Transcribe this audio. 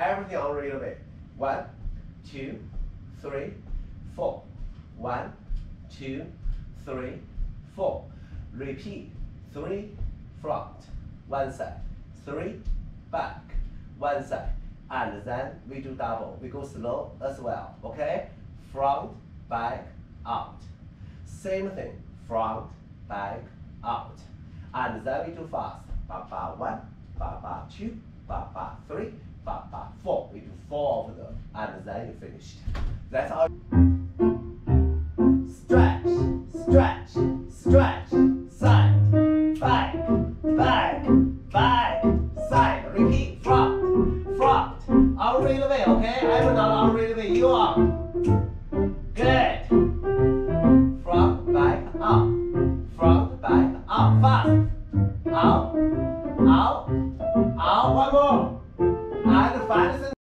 Everything on releve. 1, 2, 3, 4. 1, 2, 3, 4. Repeat. 3 front, 1 side, 3 back, 1 side, and then we do double. We go slow as well. Okay? Front, back, out. Same thing. Front, back, out. And then we do fast. Ba ba 1, ba ba 2, ba ba 3, ba ba 4. We do 4 of them, and then you finished. That's all. Stretch, stretch, stretch. Side, back, back, back, side. Repeat. Front, front. On releve. Okay? I'm not on releve. You are. Good. Front, back, up. Front, back, up. Fast. Out, out, out. One more. And final.